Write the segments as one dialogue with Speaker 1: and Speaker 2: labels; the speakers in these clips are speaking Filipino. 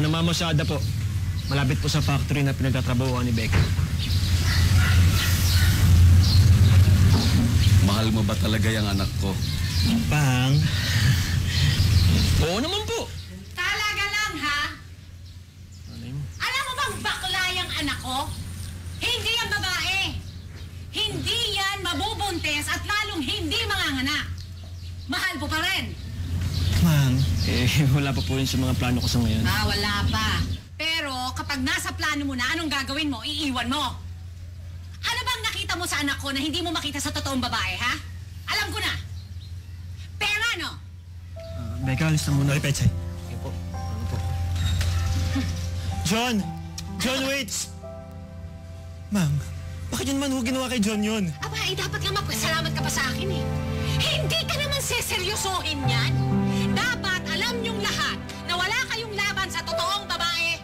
Speaker 1: Namamasada po. Malapit po sa factory na pinagtatrabahuan ni Becca.
Speaker 2: Mahal mo ba talaga yung anak ko?
Speaker 1: Pang? Oo naman po.
Speaker 3: Talaga lang, ha? Alam mo bang bakla yung anak ko? Hindi yan babae. Hindi yan mabubuntis at lalong hindi manganganak. Mahal mo pa rin.
Speaker 1: Mang, wala pa po yun sa mga plano ko sa ngayon.
Speaker 3: Wala pa. Pero kapag nasa plano mo na, anong gagawin mo? Iiwan mo. Ano bang nakita mo sa anak ko na hindi mo makita sa totoong babae, ha? Alam ko na. Pera, no?
Speaker 1: Becca, alis na muna. Ay, Pechay. Okay po. Ano po? John! John, wait! Mang, bakit yun man ginawa kay John yun?
Speaker 3: Aba, dapat nga magpasalamat ka pa sa akin, eh. Hindi ka naman seseryosohin yan. Dapat alam niyong lahat na wala kayong laban sa totoong babae.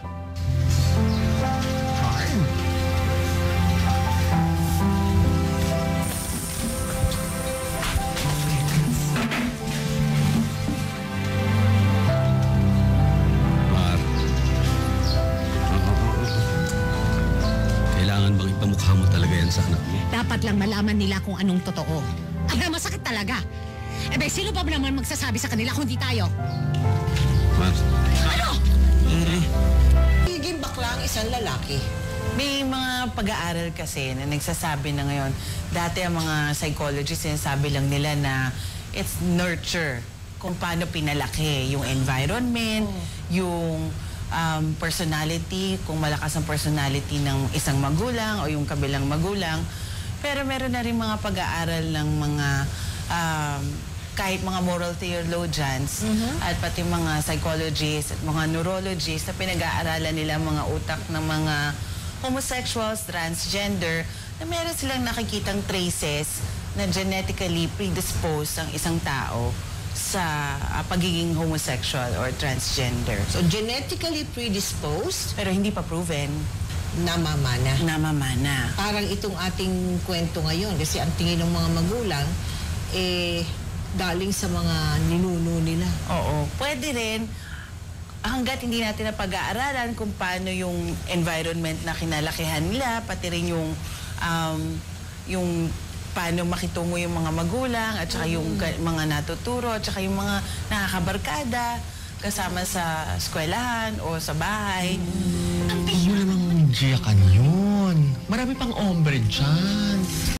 Speaker 2: Mar. Kailangan bang ipamukha mo talaga yan sa anak mo?
Speaker 3: Dapat lang malaman nila kung anong totoo. Aba, masakit talaga. Sino pa naman magsasabi sa kanila kung di tayo?
Speaker 2: Mar.
Speaker 3: Ano?
Speaker 4: Higing bakla ang isang lalaki.
Speaker 5: May mga pag-aaral kasi na nagsasabi na ngayon, dati ang mga psychologists sinasabi lang nila na it's nurture, kung paano pinalaki yung environment, yung personality, kung malakas ang personality ng isang magulang o yung kabilang magulang. Pero meron na rin mga pag-aaral ng mga kahit mga moral theologians at pati mga psychologists at mga neurologists na pinag-aaralan nila mga utak ng mga homosexuals, transgender, na meron silang nakikitang traces na genetically predisposed ang isang tao sa pagiging homosexual or transgender.
Speaker 4: So, genetically predisposed,
Speaker 5: Pero hindi pa proven.
Speaker 4: namamana.
Speaker 5: Namamana.
Speaker 4: Parang itong ating kwento ngayon, kasi ang tingin ng mga magulang, galing sa mga ninuno nila.
Speaker 5: Oo. Pwede rin, hanggat hindi natin napag-aaralan kung paano yung environment na kinalakihan nila, pati rin yung paano makitungo yung mga magulang, at saka yung mga natuturo, at saka yung mga nakakabarkada kasama sa eskwelahan o sa bahay.
Speaker 6: Huwag mo namang giyakan yun. Marami pang ombre dyan.